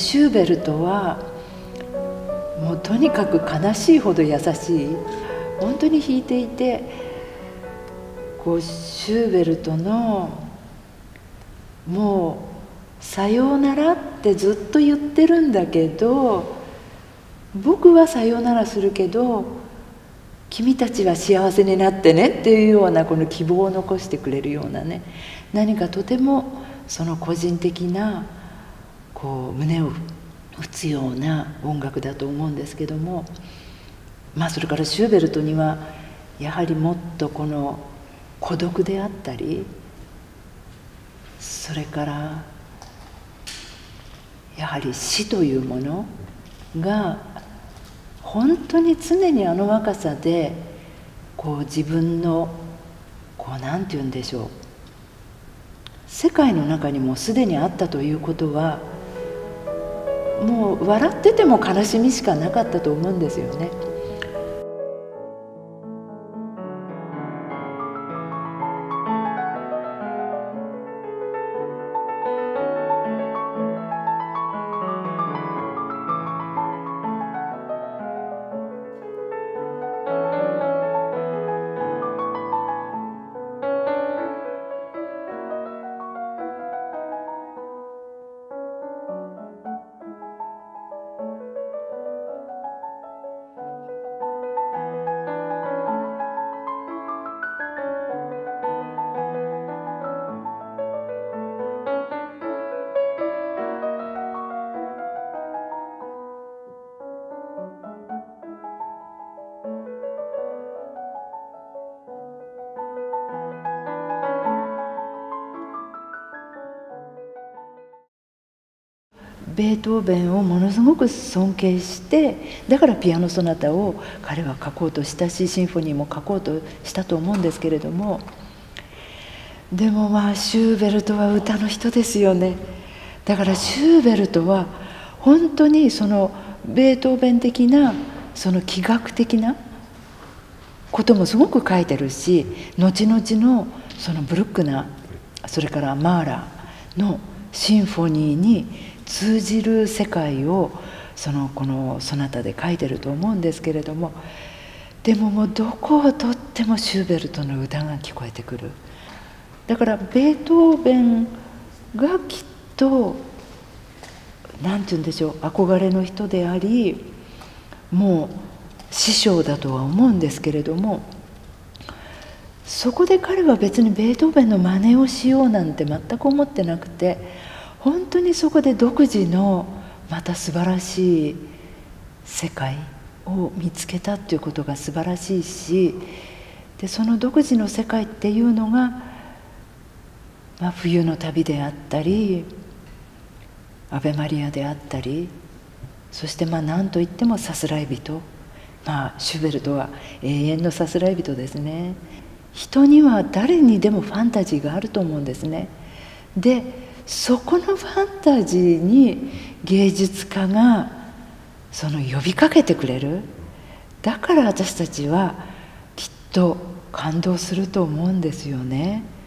シューベルトはもうとにかく悲しいほど優しい、本当に弾いていて、こうシューベルトのもうさようならってずっと言ってるんだけど、僕はさようならするけど君たちは幸せになってねっていうようなこの希望を残してくれるようなね、何かとてもその個人的なこう胸を打つような音楽だと思うんですけども、それからシューベルトにはやはりもっとこの孤独であったり、それからやはり死というものが本当に常にあの若さでこう自分のこうなんて言うんでしょう、世界の中にもすでにあったということは、もう笑ってても悲しみしかなかったと思うんですよね。ベートーベンをものすごく尊敬して、だからピアノソナタを彼は書こうとしたし、シンフォニーも書こうとしたと思うんですけれども、でもシューベルトは歌の人ですよね。だからシューベルトは本当にそのベートーベン的なその気学的なこともすごく書いてるし、後々のそのブルックナー、それからマーラーのシンフォニーに通じる世界をこのソナタで書いてると思うんですけれども、でももうどこをとってもシューベルトの歌が聞こえてくる。だからベートーベンがきっと何て言うんでしょう、憧れの人であり、もう師匠だとは思うんですけれども、そこで彼は別にベートーベンの真似をしようなんて全く思ってなくて、本当にそこで独自のまた素晴らしい世界を見つけたっていうことが素晴らしいし、でその独自の世界っていうのが、冬の旅であったりアベマリアであったり、そして何といってもさすらい人、シューベルトは永遠のさすらい人ですね。人には誰にでもファンタジーがあると思うんですね。でそこのファンタジーに芸術家が呼びかけてくれる。だから私たちはきっと感動すると思うんですよね。